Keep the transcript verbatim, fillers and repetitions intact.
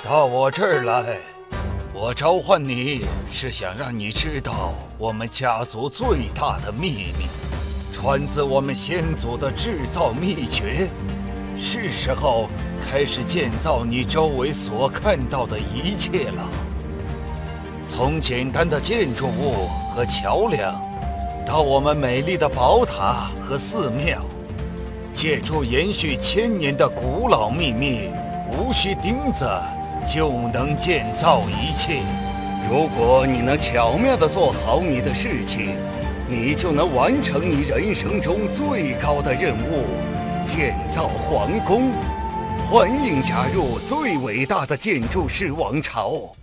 到我这儿来，我召唤你是想让你知道我们家族最大的秘密，传自我们先祖的制造秘诀。是时候开始建造你周围所看到的一切了。从简单的建筑物和桥梁，到我们美丽的宝塔和寺庙，借助延续千年的古老秘密，无需钉子就能建造一切。如果你能巧妙地做好你的事情，你就能完成你人生中最高的任务——建造皇宫。欢迎加入最伟大的建筑师王朝！